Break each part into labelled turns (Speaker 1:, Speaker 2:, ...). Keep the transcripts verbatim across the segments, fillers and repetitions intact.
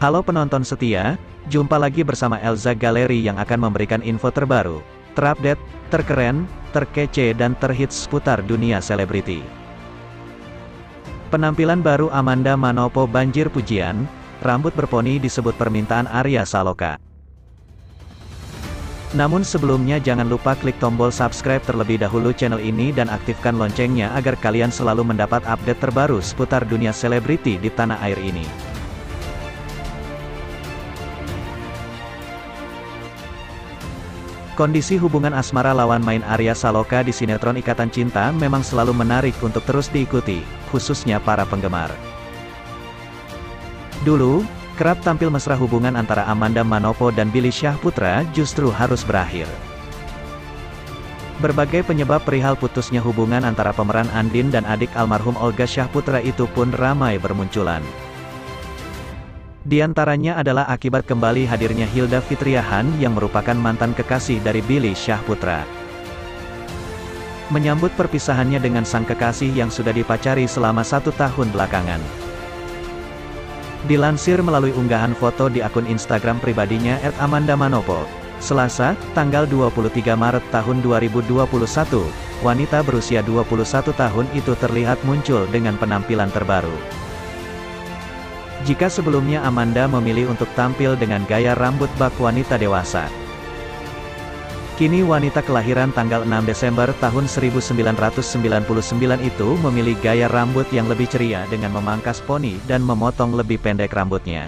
Speaker 1: Halo penonton setia, jumpa lagi bersama Elza Gallery yang akan memberikan info terbaru, terupdate, terkeren, terkece dan terhits seputar dunia selebriti. Penampilan baru Amanda Manopo banjir pujian, rambut berponi disebut permintaan Arya Saloka. Namun sebelumnya jangan lupa klik tombol subscribe terlebih dahulu channel ini dan aktifkan loncengnya agar kalian selalu mendapat update terbaru seputar dunia selebriti di tanah air ini. Kondisi hubungan asmara lawan main Arya Saloka di sinetron Ikatan Cinta memang selalu menarik untuk terus diikuti, khususnya para penggemar. Dulu, kerap tampil mesra hubungan antara Amanda Manopo dan Billy Syahputra justru harus berakhir. Berbagai penyebab perihal putusnya hubungan antara pemeran Andin dan adik almarhum Olga Syahputra itu pun ramai bermunculan. Di antaranya adalah akibat kembali hadirnya Hilda Fitriahan yang merupakan mantan kekasih dari Billy Syahputra. Menyambut perpisahannya dengan sang kekasih yang sudah dipacari selama satu tahun belakangan. Dilansir melalui unggahan foto di akun Instagram pribadinya et amanda manopo, Selasa, tanggal dua puluh tiga Maret tahun dua ribu dua puluh satu, wanita berusia dua puluh satu tahun itu terlihat muncul dengan penampilan terbaru. Jika sebelumnya Amanda memilih untuk tampil dengan gaya rambut bak wanita dewasa, kini wanita kelahiran tanggal enam Desember tahun seribu sembilan ratus sembilan puluh sembilan itu memilih gaya rambut yang lebih ceria dengan memangkas poni dan memotong lebih pendek rambutnya.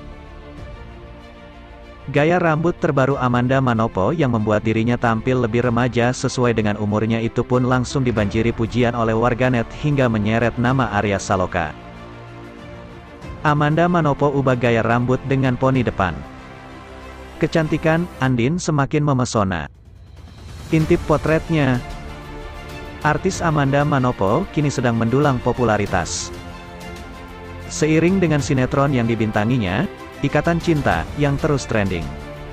Speaker 1: Gaya rambut terbaru Amanda Manopo yang membuat dirinya tampil lebih remaja sesuai dengan umurnya itu pun langsung dibanjiri pujian oleh warganet hingga menyeret nama Arya Saloka. Amanda Manopo ubah gaya rambut dengan poni depan. Kecantikan Andin semakin memesona. Intip potretnya. Artis Amanda Manopo kini sedang mendulang popularitas. Seiring dengan sinetron yang dibintanginya, Ikatan Cinta, yang terus trending.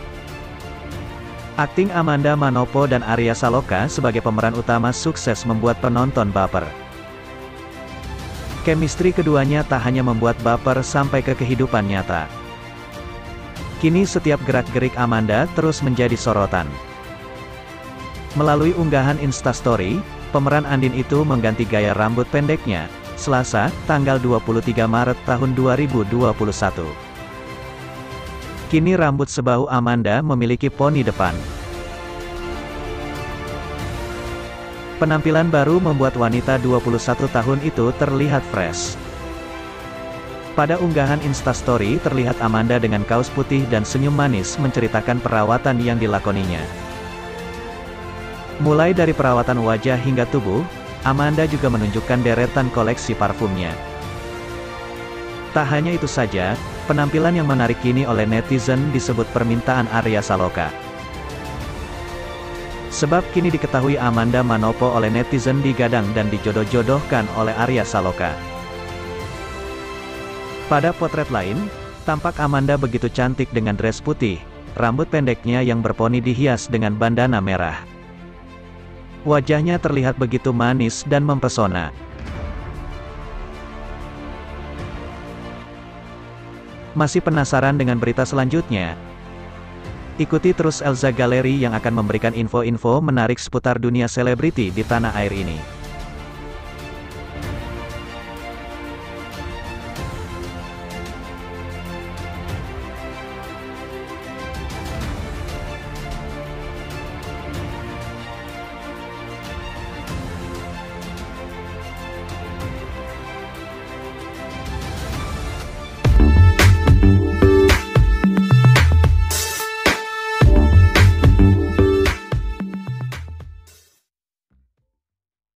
Speaker 1: Akting Amanda Manopo dan Arya Saloka sebagai pemeran utama sukses membuat penonton baper. Chemistry keduanya tak hanya membuat baper sampai ke kehidupan nyata. Kini setiap gerak-gerik Amanda terus menjadi sorotan. Melalui unggahan Instastory, pemeran Andin itu mengganti gaya rambut pendeknya, Selasa, tanggal dua puluh tiga Maret tahun dua ribu dua puluh satu. Kini rambut sebahu Amanda memiliki poni depan. Penampilan baru membuat wanita dua puluh satu tahun itu terlihat fresh. Pada unggahan Instastory terlihat Amanda dengan kaos putih dan senyum manis menceritakan perawatan yang dilakoninya. Mulai dari perawatan wajah hingga tubuh, Amanda juga menunjukkan deretan koleksi parfumnya. Tak hanya itu saja, penampilan yang menarik kini oleh netizen disebut permintaan Arya Saloka. Sebab kini diketahui Amanda Manopo oleh netizen digadang dan dijodoh-jodohkan oleh Arya Saloka. Pada potret lain, tampak Amanda begitu cantik dengan dress putih, rambut pendeknya yang berponi dihias dengan bandana merah. Wajahnya terlihat begitu manis dan mempesona. Masih penasaran dengan berita selanjutnya? Ikuti terus Elza Gallery yang akan memberikan info-info menarik seputar dunia selebriti di tanah air ini.